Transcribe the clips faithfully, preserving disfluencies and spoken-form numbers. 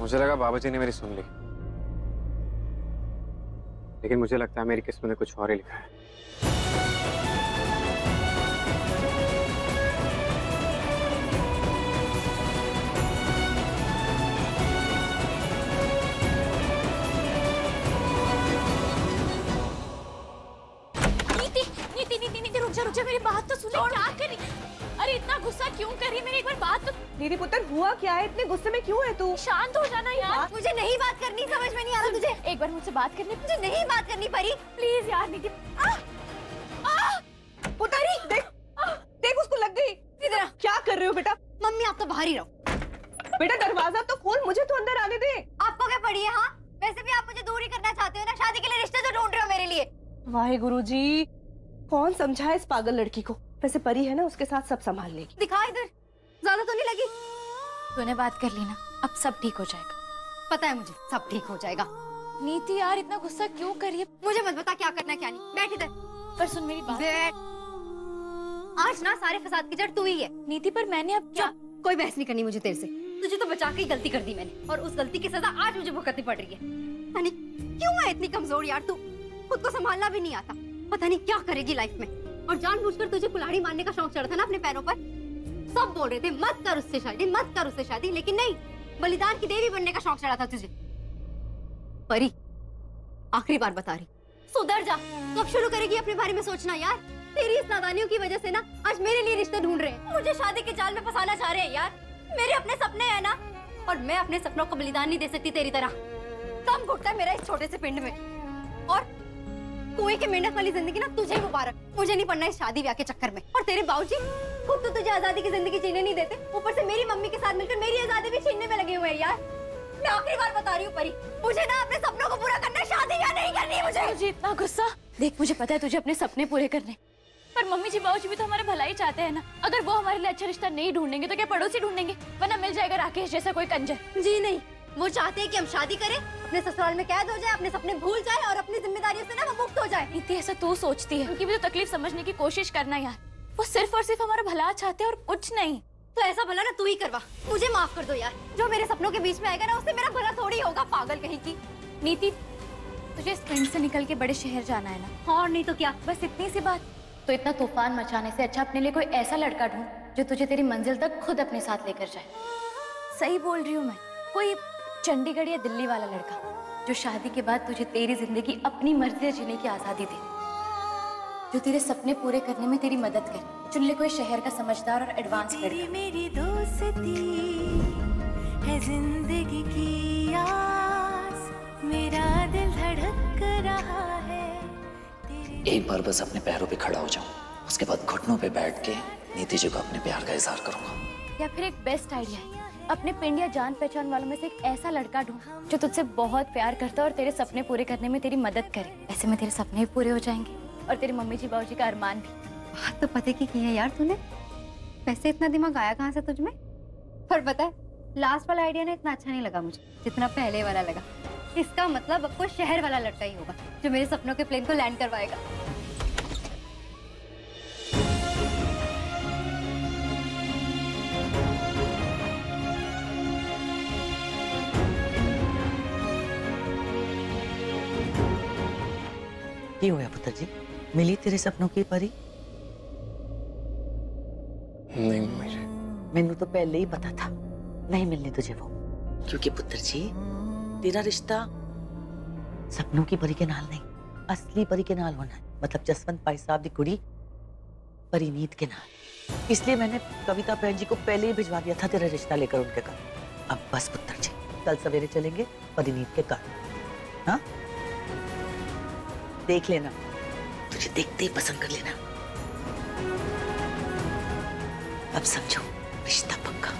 मुझे लगा बाबा जी ने मेरी सुन ली, लेकिन मुझे लगता है मेरी किस्मत ने कुछ और ही लिखा है। नीति, नीति, नीति, नीति, रुक जा, रुक जा, मेरी बात तो सुन। क्या करी? अरे इतना गुस्सा क्यों कर रही है? मेरी एक बार बात तो। दीदी पुत्र हुआ क्या है? इतने गुस्से में क्यों है तू? शांत हो जाना यार। मुझे नहीं बात करनी, समझ में नहीं आ रहा तुझे? एक बार मुझसे बात करनी। मुझे नहीं बात करनी परी, प्लीज यार नीति। पुत्री देख, देख उसको लग गई। इधर क्या कर रहे हो बेटा? मम्मी आप तो बाहर ही रहो। बेटा दरवाजा तो खोल, मुझे तो अंदर आने दे। आपको क्या पड़ी है? हाँ वैसे भी आप मुझे दूर ही करना चाहते हो ना, शादी के लिए रिश्ते तो ढूंढ रहे हो मेरे लिए। वाहे गुरुजी, कौन समझाए इस पागल लड़की को? वैसे परी है ना, उसके साथ सब संभाल लेगी। दिखा इधर, ज्यादा तो नहीं लगी? तूने बात कर ली ना, अब सब ठीक हो जाएगा। पता है मुझे सब ठीक हो जाएगा। नीति यार इतना गुस्सा क्यों कर रही है? मुझे मत बता क्या करना क्या नहीं। बैठ इधर। पर सुन मेरी बात। बैठ। आज ना सारे फसाद की जड़ तू ही है। नीति पर मैंने अब क्या? कोई बहस नहीं करनी मुझे तेरे से। तुझे तो बचा के ही गलती कर दी मैंने, और उस गलती की सजा आज मुझे भुगतनी पड़ रही है। पता नहीं क्यों है इतनी कमजोर यार तू, खुद को संभालना भी नहीं आता। पता नहीं क्या करेगी लाइफ में। और जानबूझकर तुझे कुल्हाड़ी मारने का शौक चढ़ा था ना अपने पैरों पर। सब बोल रहे थे मत कर उससे शादी, मत कर उससे शादी, लेकिन नहीं, बलिदान की देवी बनने का शौक चढ़ा था तुझे। परी आखिरी बार बता रही, सुधर जा। कब शुरू करेगी अपने बारे में सोचना यार? तेरी इस नादानियों की वजह से ना आज मेरे लिए रिश्ते ढूंढ रहे हैं, मुझे शादी के जाल में फंसाना चाह रहे हैं यार। मेरे अपने सपने हैं ना, और मैं अपने सपनों को बलिदान नहीं दे सकती तेरी तरह। कम घुटता है मेरा इस छोटे से पिंड में। और कुएं के मेंढक वाली जिंदगी ना तुझे ही मुबारक। मुझे नहीं पड़ना इस शादी ब्याह के चक्कर में। और तेरे बाबूजी खुद तो तुझे आजादी की जिंदगी जीने नहीं देते, ऊपर से मेरी मम्मी के साथ मिलकर मेरी आजादी भी छीनने में लगे हुए हैं यार। मैं आखिरी बार बता रही हूँ परी, मुझे ना अपने सपनों को पूरा करना है, शादी या नहीं करनी मुझे। मुझे इतना गुस्सा। देख मुझे पता है तुझे अपने सपने पूरे करने, पर मम्मी जी बाबूजी भी तो हमारे भलाई चाहते हैं ना। अगर वो हमारे लिए अच्छा रिश्ता नहीं ढूंढेंगे तो क्या पड़ोसी ढूंढेंगे? वरना मिल जाएगा राकेश जैसा कोई कंजर। जी नहीं, वो चाहते हैं कि हम शादी करें, अपने ससुराल में कैद हो जाए, अपने सपने भूल जाए और अपनी जिम्मेदारियों से ना वो मुक्त हो जाए। नीति ऐसा तू सोचती है, उनकी भी तो तकलीफ समझने की कोशिश करना यार। वो सिर्फ और सिर्फ हमारा भला चाहते हैं और कुछ नहीं। तो ऐसा भला ना तू ही करवा, मुझे माफ कर दो यार। जो मेरे सपनों के बीच में आएगा ना उससे मेरा भला थोड़ी होगा, पागल कहीं की। नीति तुझे इस पिंड से निकल के बड़े शहर जाना है ना? और नहीं तो क्या, बस इतनी सी बात। तो इतना तूफान मचाने से अच्छा अपने लिए कोई ऐसा लड़का ढूंढ जो तुझे तेरी मंजिल तक खुद अपने साथ लेकर जाए। सही बोल रही हूँ मैं, कोई चंडीगढ़ या दिल्ली वाला लड़का जो शादी के बाद तुझे तेरी जिंदगी अपनी मर्जी से जीने की आजादी दे, जो तेरे सपने पूरे करने में तेरी मदद करे। चुन ले कोई शहर का समझदार और एडवांस लड़का। मेरी दोस्ती है जिंदगी की आस, मेरा दिल धड़क रहा है। एक बार बस अपने पैरों पे खड़ा हो जाऊं, उसके बाद घुटनों पे बैठ के नीति जी को अपने प्यार का इजहार करूंगा। या फिर एक बेस्ट आइडिया है, अपने पिंड या जान पहचान वालों में से एक ऐसा लड़का ढूंढ जो तुझसे बहुत प्यार करता है और तेरे सपने पूरे करने में तेरी मदद करे। ऐसे में तेरे सपने भी पूरे हो जाएंगे और तेरे मम्मी जी बाबूजी का अरमान भी। बात तो पते की की है यार तूने। वैसे इतना दिमाग आया कहाँ से तुझ में? पर पता है लास्ट वाला आइडिया ना इतना अच्छा नहीं लगा मुझे जितना पहले वाला लगा। इसका मतलब अब कोई शहर वाला लड़का ही होगा जो मेरे सपनों के प्लेन को लैंड करवाएगा। ਕੀ ਹੋਇਆ ਪੁੱਤਰ ਜੀ? मिली तेरे सपनों की परी? नहीं मम्मी जी, मैनू तो पहले ही पता था नहीं मिलनी तुझे वो, क्योंकि पुत्र जी तेरा रिश्ता सपनों की परी के नाल नहीं, असली परी के नाल होना है। मतलब जसवंत भाई साहब की कुड़ी परिनीत के नाल। इसलिए मैंने कविता बहन जी को पहले ही भिजवा दिया था तेरा रिश्ता लेकर उनके घर। अब बस पुत्र जी कल सवेरे चलेंगे परिनीत के घर। हाँ देख लेना, तुझे देखते ही पसंद कर लेना। अब समझो रिश्ता पक्का।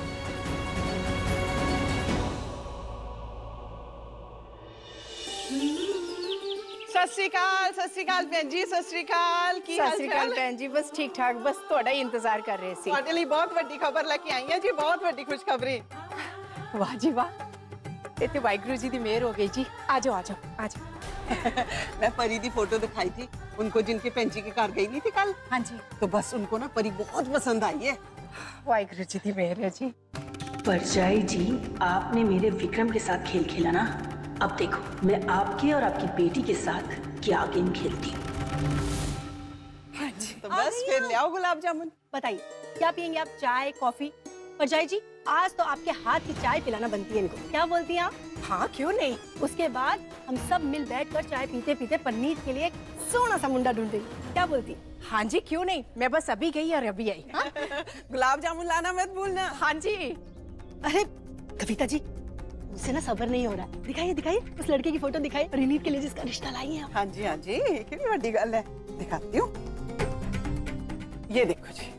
सत श्री अकाल, सत श्री अकाल भैन जी, सत श्री अकाल। की हाल चाल भैन जी? बस ठीक ठाक, बस थोड़ा ही इंतजार कर रहे थे। ਤੁਹਾਡੇ ਲਈ ਬਹੁਤ ਵੱਡੀ ਖਬਰ ਲੈ ਕੇ ਆਈ ਹਾਂ ਜੀ, ਬਹੁਤ ਵੱਡੀ ਖੁਸ਼ਖਬਰੀ। वाह जी वाह, ये तो वाहिगुरु जी की मेहर हो गई जी। आ जाओ आ जाओ आ जाओ। मैं परी दी फोटो दिखाई थी उनको, जिनके भैन जी के घर गई नहीं थी कल। हाँ जी। तो बस उनको ना परी बहुत पसंद आई है। वाहिगुरु जी की मेहर है जी। परजाई जी, आपने मेरे विक्रम के साथ खेल खेला ना। अब देखो मैं आपके और आपकी बेटी के साथ क्या गेम खेलती हूँ। तो बस फिर ले आओ गुलाब जामुन। बताइए क्या पियेंगे आप, चाय कॉफी? परजाई जी आज तो आपके हाथ की चाय पिलाना बनती है इनको, क्या बोलती हैं आप? हाँ क्यों नहीं। उसके बाद हम सब मिल बैठकर चाय पीते पीते पनीर के लिए एक सोना सा मुंडा ढूंढेंगे, क्या बोलती है? हाँ जी क्यों नहीं, मैं बस अभी गई और अभी आई। हाँ? गुलाब जामुन लाना मत भूलना। हाँ जी। अरे कविता जी मुझसे ना सब्र नहीं हो रहा, दिखाइए दिखाइए उस लड़के की फोटो दिखाइए, परिणीत के लिए जिसका रिश्ता लाई है आप। हाँ जी हाँ जी, कितनी बड़ी गल है, दिखाती हूँ। ये देखो जी।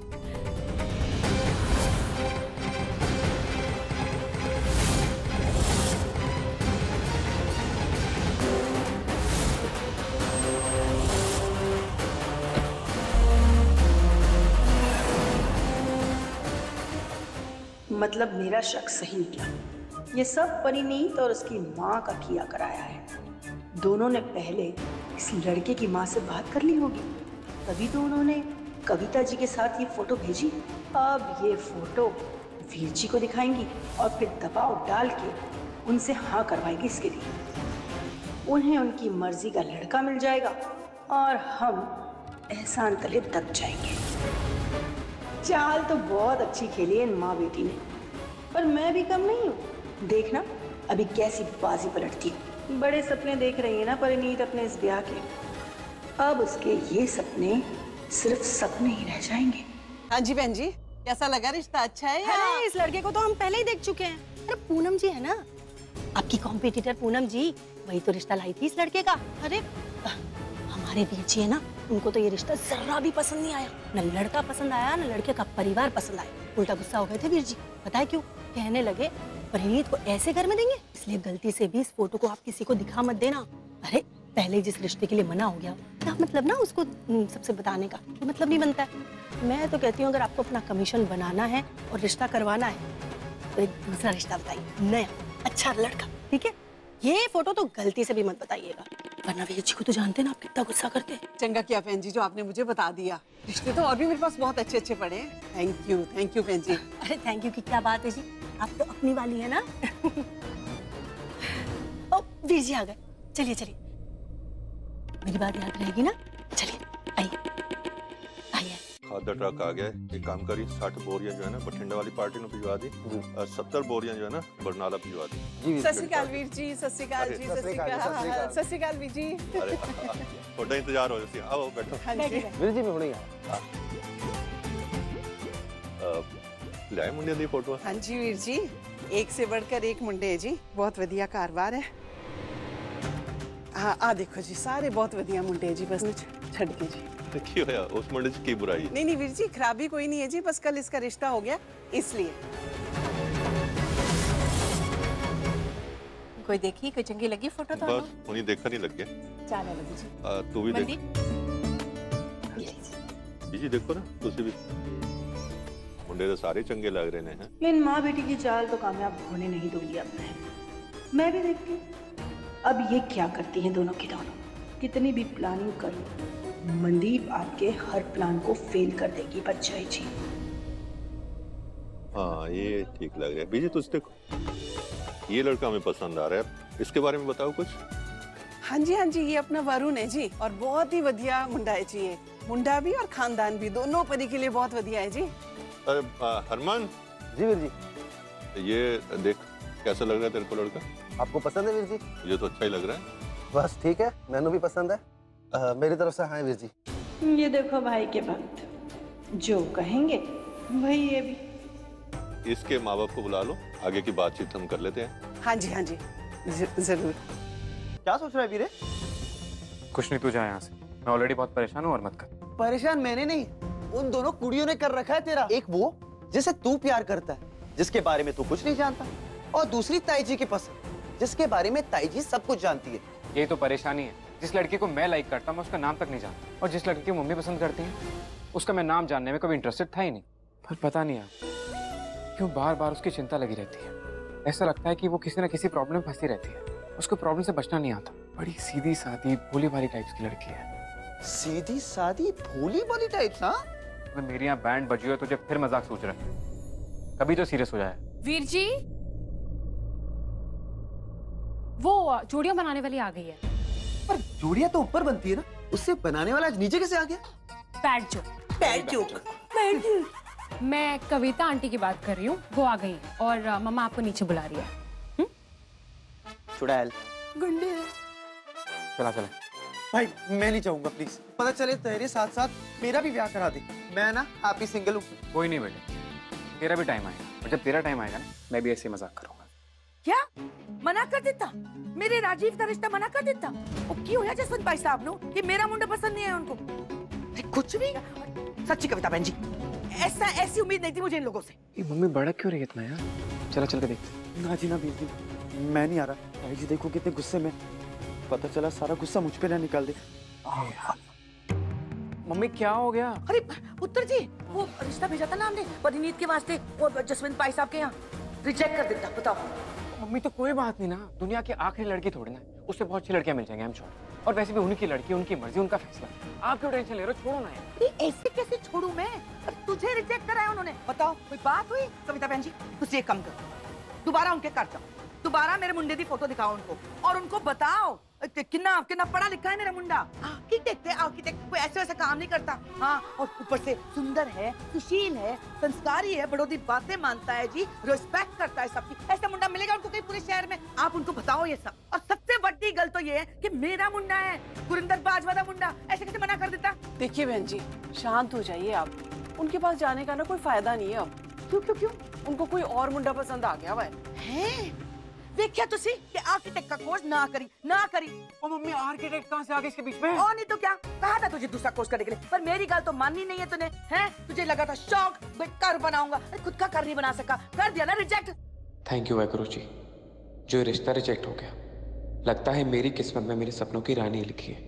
मतलब मेरा शक सही निकला। ये सब परिणीत और उसकी माँ का किया कराया है। दोनों ने पहले इस लड़के की माँ से बात कर ली होगी, तभी तो उन्होंने कविता जी के साथ ये फोटो भेजी। अब ये फोटो वीर जी को दिखाएंगी और फिर दबाव डाल के उनसे हाँ करवाएगी इसके लिए। उन्हें उनकी मर्जी का लड़का मिल जाएगा और हम एहसान तले दब जाएंगे। चाल तो बहुत अच्छी खेली है इन माँ बेटी ने, पर मैं भी कम नहीं हूँ। देखना अभी कैसी बाजी पलटती हूँ। बड़े सपने देख रही है ना परिणीत अपने इस ब्याह के, अब उसके ये सपने सिर्फ सपने ही रह जाएंगे। हाँ जी बहन जी, कैसा लगा रिश्ता, अच्छा है या? अरे इस लड़के को तो हम पहले ही देख चुके हैं। अरे पूनम जी है ना आपकी कॉम्पिटिटर, पूनम जी वही तो रिश्ता लाई थी इस लड़के का। अरे हमारे वीर जी है ना, उनको तो ये रिश्ता जरा भी पसंद नहीं आया, न लड़का पसंद आया न लड़के का परिवार पसंद आया। उल्टा गुस्सा हो गए थे वीर जी, पता है क्यों? कहने लगे परिणीत को ऐसे घर में देंगे, इसलिए गलती से भी इस फोटो को आप किसी को दिखा मत देना। अरे पहले जिस रिश्ते के लिए मना हो गया, क्या मतलब ना उसको सबसे बताने का, तो मतलब नहीं बनता है। मैं तो कहती हूँ अगर आपको अपना कमीशन बनाना है और रिश्ता करवाना है तो एक दूसरा रिश्ता बताइए, नया अच्छा लड़का, ठीक है? ये फोटो तो गलती से भी मत बताइएगा, वरना वीर जी को तो जानते हैं ना आप कितना गुस्सा करते हैं। चंगा किया बहन जी जो आपने मुझे बता दिया। रिश्ते तो और भी मेरे पास बहुत अच्छे अच्छे पड़े हैं। थैंक यू थैंक यू बहन जी। अरे थैंक यू की क्या बात है जी, आप तो अपनी वाली है ना। ओ वीर जी आ गए, चलिए चलिए, मेरी बात याद रहेगी ना? चलिए आइए आइए। खादा ट्रक आ गया है। एक काम करिए, साठ बोरियां जो है ना बठिंडा वाली पार्टी ने भिजवा दी और सत्तर बोरियां जो है ना बरनाला भिजवा दी। सत श्री अकाल वीर जी, सत श्री अकाल जी, सत श्री अकाल, सत श्री अकाल वीर जी। अरे थोड़ा इंतजार हो जाती है, आओ बैठो। हाँ जी वीर जी मैं हुणे लाए मुंडे दी फोटो। हाँ जी वीर जी, एक से बढ़कर एक मुंडे है जी, बहुत वधिया कारोबार है। हाँ आ देखो जी, सारे बहुत वधिया मुंडे है जी, बस छड़ के जी। की होया उस मुंडे च की बुराई है? नहीं नहीं वीर जी, खराबी कोई नहीं है जी, बस कल इसका रिश्ता हो गया इसलिए। कोई देखी, कोई चंगी लगी फोटो तो? बस उन्हीं देखा नहीं लग गया। चाल लगी जी। आ, तू भी देख जी, देखो ना तुसी भी मुंडे तो सारे चंगे लग रहे हैं। इन माँ बेटी की चाल तो कामयाब होने नहीं दूंगी अब मैं। मैं भी देखती हूँ अब ये क्या करती हैं दोनों की दोनों। कितनी भी प्लानिंग करूं, मनदीप आपके हर प्लान को फेल कर देगी बच्चाई जी। हाँ ये ठीक लग रहा है। बीजी तुझ देखो, ये लड़का हमें पसंद आ रहा है, इसके बारे में बताओ कुछ। हाँ जी हाँ जी, ये अपना वरुण है जी, और बहुत ही वधिया मुंडा है जी। ये मुंडा भी और खानदान भी, दोनों परी के लिए बहुत वधिया है जी। अरे हरमान जी वीर जी। ये देख कैसा लग रहा है तेरे को लड़का? आपको पसंद है वीर जी? मुझे तो अच्छा ही लग रहा है। बस ठीक है, मैंने भी पसंद है। आ, मेरी तरफ से हाँ वीर जी। ये देखो भाई के भक्त, जो कहेंगे वही ये भी। इसके माँ बाप को बुला लो, आगे की बातचीत हम कर लेते हैं। हाँ जी हाँ जी जरूर। क्या सोच रहा है वीरे? कुछ नहीं, तू जा यहाँ से, मैं ऑलरेडी बहुत परेशान हूँ और मत कर। परेशान मैंने नहीं, उन दोनों कुड़ियों ने कर रखा है तेरा। एक वो जिसे तू प्यार करता है, जिसके बारे में तू कुछ नहीं जानता, और दूसरी ताई जी की पसंद, जिसके बारे में ताई जी सब कुछ जानती है। ये तो परेशानी है, जिस लड़की को मैं लाइक करता हूँ मैं उसका नाम तक नहीं जानता, और जिस लड़की की मम्मी पसंद करती है उसका मैं नाम जानने में कभी इंटरेस्टेड था ही नहीं। पर पता नहीं यार क्यों बार बार उसकी चिंता लगी रहती है। ऐसा लगता है कि वो किसी ना किसी प्रॉब्लम में फंसी रहती है, उसको प्रॉब्लम से बचना नहीं आता। बड़ी सीधी सादी भोली भाली टाइप्स की लड़की है। सीधी सादी भोली भाली टाइप्स? हाँ अगर मेरे यहाँ बैंड बजी हो तो जब फिर मजाक सोच रहा है, कभी तो सीरियस हो जाए। वीर जी, वो जोड़ियां बनाने वाली आ गई है। पर जोड़ियां तो ऊपर बनती है ना, उससे बनाने वाला आज नीचे कैसे आ गया? Bad joke. Bad joke. Bad joke. मैं कविता आंटी की बात कर रही हूँ, वो आ गई है और uh, मम्मा आपको नीचे बुला रही है। चुड़ैल। गुंडे। चला चला। भाई मैं नहीं चाहूंगा, प्लीज। पता चले तेरे साथ साथ मेरा भी ब्याह करा दे। मैं ना हैप्पी सिंगल हूँ। कोई नहीं बेटे, तेरा भी टाइम आएगा, और जब तेरा टाइम आएगा ना, मैं भी ऐसे मजाक करूंगा। क्या मना कर देता? मेरे राजीव का रिश्ता मना कर देता? वो क्यों है जसवंत भाई साहब नो कि मेरा मुंडा पसंद नहीं है उनको? कुछ भी सच्ची कविता बहन जी, ऐसा ऐसी उम्मीद नहीं थी मुझे इन लोगों से। ये मम्मी भड़क क्यों रही है इतना यार? चला चल के देख। ना जी ना बीर जी, मैं नहीं आ रहा। भाई जी देखो कितने गुस्से में, पता चला सारा गुस्सा मुझ पे ना निकाल दे। मम्मी क्या हो गया? अरे पुत्र जी, वो रिश्ता भेजा था ना हमने परिणीत के वास्ते, वो जसवंत भाई साहब के यहाँ, रिजेक्ट कर देता। बताओ। मम्मी तो कोई बात नहीं ना, दुनिया की आखिरी लड़की थोड़ी ना, उससे बहुत अच्छी लड़कियां मिल जाएंगी, आई एम श्योर। और वैसे भी उनकी लड़की, उनकी मर्जी, उनका फैसला। आप क्यों टेंशन ले रहे हो? छोड़ो ना यार। ऐसे कैसे छोड़ू मैं? तुझे रिजेक्ट कराया उन्होंने, बताओ कोई बात हुई? कविता बहन जी तुझे एक काम करो, दोबारा उनके घर जाओ, दोबारा मेरे मुंडे की फोटो दिखाओ उनको, और उनको बताओ कितना कितना पढ़ा लिखा है मेरा मुंडा। आर्किटेक्ट है, आर्किटेक्ट कोई ऐसे वैसे काम नहीं करता। हाँ, और ऊपर से सुंदर है, सुशील है, संस्कारी है, बड़ों की बातें मानता है जी, रिस्पेक्ट करता है सबकी। ऐसा मुंडा मिलेगा उनको कहीं पूरे शहर में? आप उनको बताओ ये सब। और सबसे बड़ी गल तो ये है कि मेरा मुंडा है, गुरिंदर बाजवा का मुंडा, ऐसे कैसे मना कर देता? देखिए बहन जी, शांत हो जाइए आप। उनके पास जाने का ना कोई फायदा नहीं है अब। क्यों क्यों क्यों? उनको कोई और मुंडा पसंद आ गया हुआ है। देखिया तुसी कि आर्किटेक्ट का कोर्स ना करी ना करी। ओ मम्मी, आर्किटेक्ट कहाँ से आ गए इसके बीच में? और नहीं तो क्या, कहा था तुझे दूसरा कोर्स करने के लिए, पर मेरी गाल तो माननी नहीं है तूने। हैं, तुझे लगा था शौक घर बनाऊंगा, खुद का घर नहीं बना सका, कर दिया ना reject. Thank you Waheguru ji, जो रिश्ता रिजेक्ट हो गया। लगता है मेरी किस्मत में मेरे सपनों की रानी लिखी है।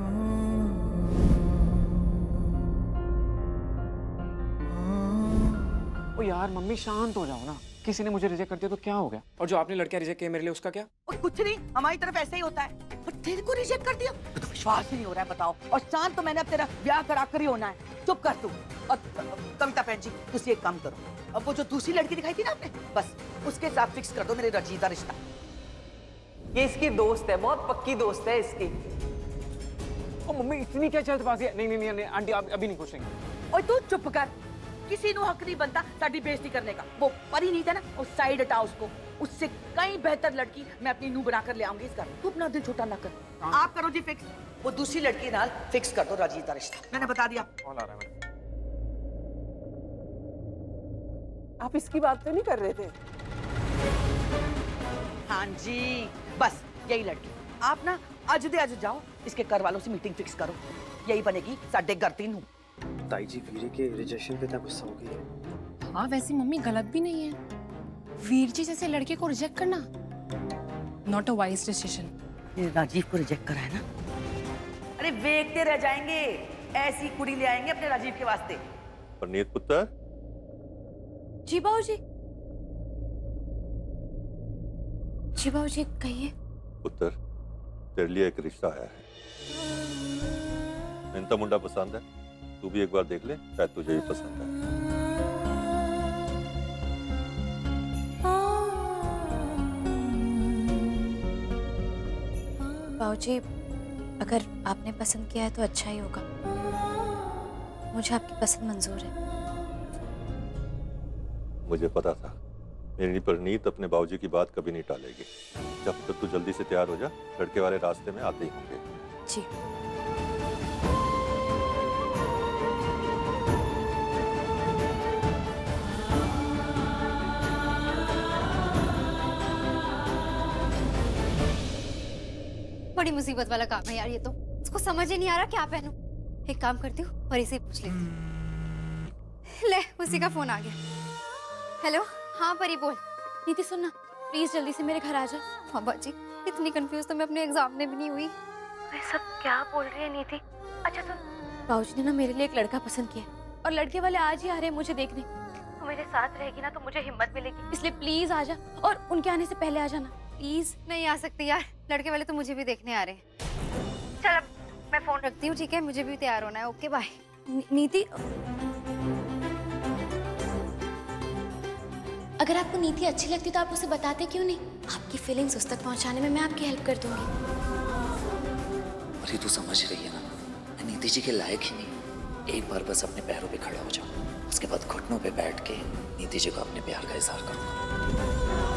ओ यार मम्मी, शांत हो जाओ ना। किसी ने मुझे रिजेक्ट कर दिया तो क्या हो गया? और जो आपने लड़कियां रिजेक्ट किया मेरे लिए, उसका क्या? और कुछ नहीं, हमारी तरफ ऐसे ही होता है। पर तेरे को रिजेक्ट कर दिया तो विश्वास ही नहीं हो रहा है, बताओ। और शांत तो मैंने अब तेरा ब्याह करा कर ही होना है। चुप कर तू। और कविता बहन जी तुझे एक काम करो, अब वो जो दूसरी लड़की दिखाई थी ना आपने, बस उसके साथ फिक्स कर दो मेरे रजीदा रिश्ता। ये इसकी दोस्त है, बहुत पक्की दोस्त है इसकी। ओ मम्मी, इतनी क्या जल्दबाजी है? नहीं नहीं नहीं, नहीं आंटी, आप अभी नहीं पूछेंगे। और तू चुप कर, किसी नु हक नहीं बनता साड़ी बेइज्जती करने का। वो परी नहीं था ना, उस साइड हटा उसको, उससे कहीं बेहतर लड़की मैं अपनी नू बनाकर ले आऊंगी इस घर। तू अपना दिल छोटा ना कर। आप करो जी फिक्स, वो दूसरी लड़की नाल फिक्स कर दो राजीव का रिश्ता। मैंने बता दिया। कॉल आ रहा है मेरे। आप इसकी बात तो नहीं कर रहे थे? हाँ जी, बस यही लड़की। आप ना अज दे अज जाओ, इसके घर वालों से मीटिंग फिक्स करो, यही बनेगी साडे घर दी नू। ताई जी वीरे के रिजेक्शन पे इतना गुस्सा हो गई है। हाँ, वैसे मम्मी गलत भी नहीं है। वीर जी जैसे लड़के को रिजेक्ट करना नॉट अ वाइज डिसीजन। ये राजीव को रिजेक्ट करा है ना? अरे देखते रह जाएंगे, ऐसी कुड़ी ले आएंगे अपने राजीव के वास्ते। परनीत पुत्र। जी बाबूजी। जी बाबूजी कहिए। पुत्र, तेरे लिए एक रिश्ता आया है। इनका मुंडा पसंद है, तू भी एक बार देख ले, शायद तुझे भी पसंद है। बाबूजी, अगर आपने पसंद किया है तो अच्छा ही होगा। मुझे आपकी पसंद मंजूर है। मुझे पता था मेरी परनीत अपने बाबूजी की बात कभी नहीं टालेगी। जब तक तू जल्दी से तैयार हो जा, लड़के वाले रास्ते में आते ही होंगे। जी। बड़ी मुसीबत वाला काम है यार ये तो। उसको समझ ही नहीं आ रहा क्या पहनूं। एक काम करती हूँ, परी से ही पूछ लेती हूँ। ले, उसी का फोन आ गया। हेलो, हाँ परी बोल। नीति सुनना, प्लीज जल्दी से मेरे घर आ जा। बाबा जी, इतनी कंफ्यूज तो मैं अपने एग्जाम में भी नहीं हुई। मैं सब क्या बोल रही है नीति? अच्छा सुन, बाबूजी ने ना मेरे लिए एक लड़का पसंद किया और लड़के वाले आज ही आ रहे हैं मुझे देखने। तू मेरे साथ रहेगी ना तो मुझे हिम्मत मिलेगी, इसलिए प्लीज आ जा, और उनके आने से पहले आ जाना प्लीज। नहीं आ सकती यार, लड़के वाले तो मुझे भी देखने आ रहे हैं। चल अब मैं फोन रखती हूँ, ठीक है? मुझे भी तैयार होना है। Okay bye. नीति, अगर आपको नीति अच्छी लगती तो आप उसे बताते क्यों नहीं? आपकी फीलिंग्स उस तक पहुंचाने में मैं आपकी हेल्प कर दूंगी। अरे तू समझ रही है ना, मैं नीति जी के लायक ही नहीं। एक बार बस अपने पैरों पे खड़ा हो जाऊं, उसके बाद घुटनों पे बैठ के नीति जी को अपने प्यार का इजहार करूंगा।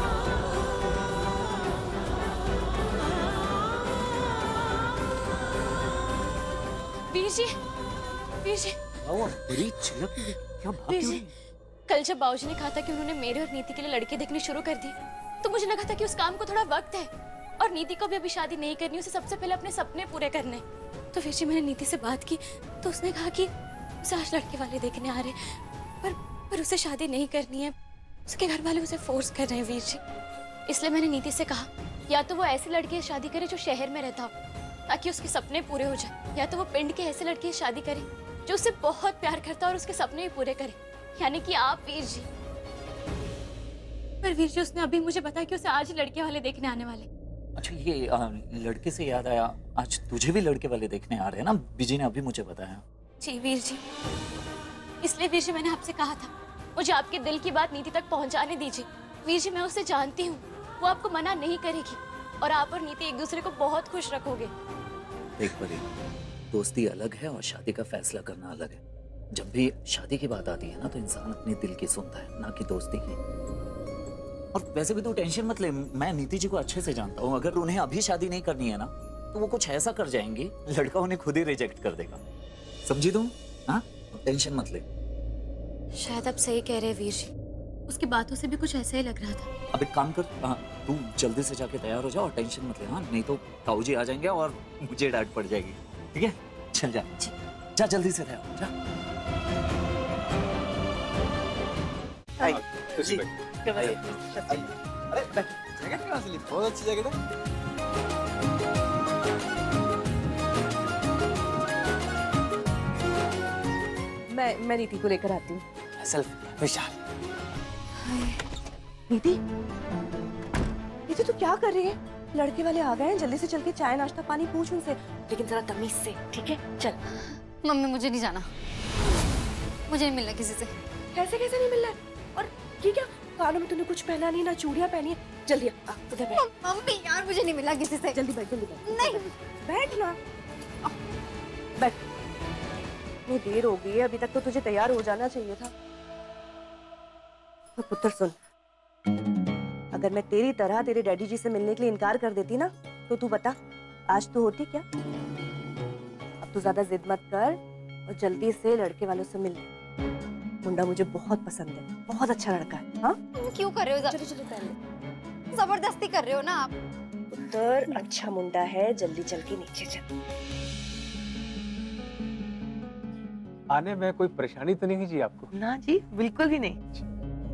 वीर जी, वीर जी, तेरी झलक क्या बात वीर हो जी, रही? कल जब बाबूजी ने कहा था कि उन्होंने मेरे और नीति के लिए लड़के देखने शुरू कर दिए, तो मुझे लगा था कि उस काम को थोड़ा वक्त है और नीति को भी अभी शादी नहीं करनी, उसे सबसे पहले अपने सपने पूरे करने। तो वीर जी मैंने नीति से बात की तो उसने कहा कि उसे आज लड़के वाले देखने आ रहे, पर पर उसे शादी नहीं करनी है, उसके घर वाले उसे फोर्स कर रहे हैं वीर जी। इसलिए मैंने नीति से कहा या तो वो ऐसे लड़के से शादी करे जो शहर में रहता हो ताकि उसके सपने पूरे हो जाए, या तो वो पिंड के ऐसे लड़के से शादी करे जो उससे बहुत प्यार करता और उसके सपने भी पूरे करे, यानी कि आप वीर जी। पर वीर जी उसने अभी मुझे बताया कि उसे आज ही लड़के वाले देखने आने वाले। अच्छा ये आ, लड़के से याद आया, आज तुझे भी लड़के वाले देखने आ रहे हैं ना, बीजी ने अभी मुझे बताया। जी वीर जी, इसलिए वीर जी मैंने आपसे कहा था मुझे आपके दिल की बात नीति तक पहुंचाने दीजिए। वीर जी मैं उसे जानती हूँ, वो आपको मना नहीं करेगी और आप और नीति एक दूसरे को बहुत खुश रखोगे। देख परी, दोस्ती अलग है और शादी का फैसला करना अलग है। जब भी शादी की बात आती है ना तो इंसान अपने दिल की सुनता है, ना कि दोस्ती की। और वैसे भी तू टेंशन मत ले, मैं नीति जी को अच्छे से जानता हूँ। अगर उन्हें अभी शादी नहीं करनी है ना तो वो कुछ ऐसा कर जाएंगी, लड़का उन्हें खुद ही रिजेक्ट कर देगा। समझी तुम? हाँ, टेंशन मत ले। शायद आप सही कह रहे हैं वीर जी, उसकी बातों से भी कुछ ऐसा ही लग रहा था। अब एक काम कर, हाँ, तू जल्दी से जाके तैयार हो जा और टेंशन मत ले। हाँ, नहीं तो ताऊ जी आ जाएंगे और मुझे डांट पड़ जाएगी। ठीक है, चल जा जा जल्दी से तैयार हो जा। बहुत अच्छी जगह है। मैं मैं नीति को लेकर आती हूँ। विशाल, नीति, नीति तू क्या कर रही है? लड़के वाले आ गए हैं, जल्दी से चल के चाय नाश्ता पानी पूछ उनसे, लेकिन जरा तमीज से, ठीक है? चल। मम्मी मुझे नहीं जाना, मुझे नहीं मिलना किसी से। कैसे कैसे नहीं मिलना है? और ये क्या, कानों में तूने कुछ पहना नहीं, ना चूड़ियां पहनी है। जल्दी आ, उधर बैठ। मम्मी यार मुझे नहीं मिलना किसी से। जल्दी बैठ, जल्दी बैठ। नहीं बैठ ना, बैठ। इतनी देर हो गई है, अभी तक तो तुझे तैयार हो जाना चाहिए था। तो पुत्र सुन, अगर मैं तेरी तरह तेरे डैडी जी से मिलने के लिए इनकार कर देती ना तो तू बता आज तो होती क्या? अब तू ज्यादा जिद मत कर और जल्दी से लड़के वालों से मिल ले। मुंडा मुझे बहुत पसंद है, बहुत अच्छा लड़का है। हाँ क्यों कर रहे हो? चलो चलो पहले जबरदस्ती कर रहे हो ना आप। पुत्र अच्छा मुंडा है, जल्दी चल के नीचे चल। आने में कोई परेशानी तो नहीं हुई जी आपको? ना जी, बिल्कुल भी नहीं।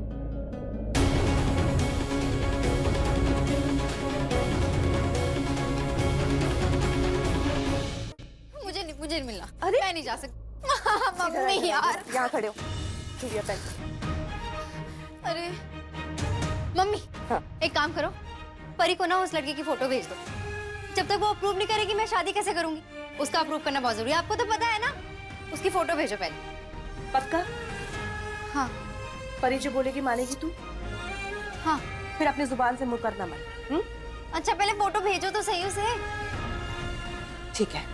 मुझे नहीं मुझे नहीं मिलना। अरे मैं नहीं जा सकती। मम्मी यार यहाँ खड़े हो, चूड़ियां पहन। अरे मम्मी, हाँ। एक काम करो, परी को ना उस लड़के की फोटो भेज दो। जब तक वो अप्रूव नहीं करेगी मैं शादी कैसे करूंगी? उसका अप्रूव करना बहुत जरूरी है, आपको तो पता है ना। उसकी फोटो भेजो पहले। पक्का? हाँ। परी जो बोलेगी मानेगी तू? हाँ। फिर अपनी जुबान से मुंह करना मत। हम्म? अच्छा पहले फोटो भेजो तो सही उसे। ठीक है।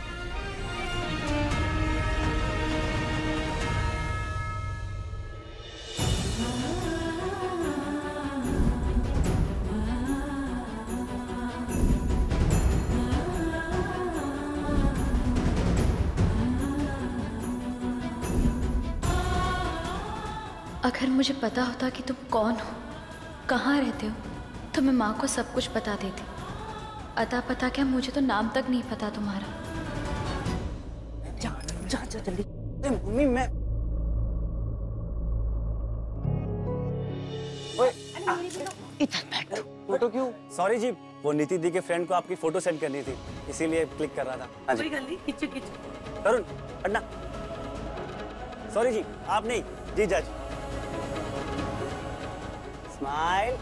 अगर मुझे पता होता कि तुम कौन हो, कहाँ रहते हो, तो मैं माँ को सब कुछ बता देती। अता पता क्या, मुझे तो नाम तक नहीं पता तुम्हारा। जा जा जा जल्दी। मम्मी मैं इधर बैठ। फोटो क्यों? सॉरी जी, वो नीति दी के फ्रेंड को आपकी फोटो सेंड करनी थी, इसीलिए क्लिक कर रहा था। कोई गल नहीं, खिंचो खिंचो। तरुण पढ़ना। सॉरी जी, आप नहीं जी जज। स्माइल।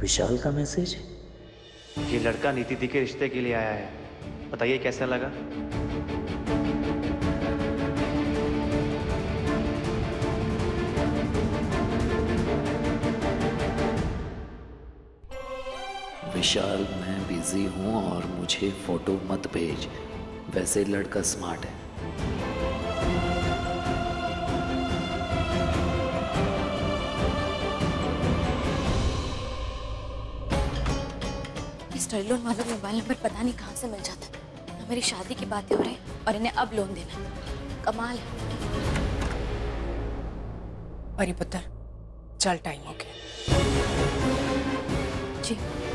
विशाल का मैसेज? ये लड़का नीति दी के रिश्ते के लिए आया है, बताइए कैसा लगा? विशाल, मैं बिजी हूँ और मुझे फोटो मत भेज। वैसे लड़का स्मार्ट है। इस टर्म लोन वाला मोबाइल नंबर पता नहीं कहाँ से मिल जाता है। ना मेरी शादी की बातें हो रही और इन्हें अब लोन देना है। कमाल है। अरे पुत्र, चल टाइम हो गया। जी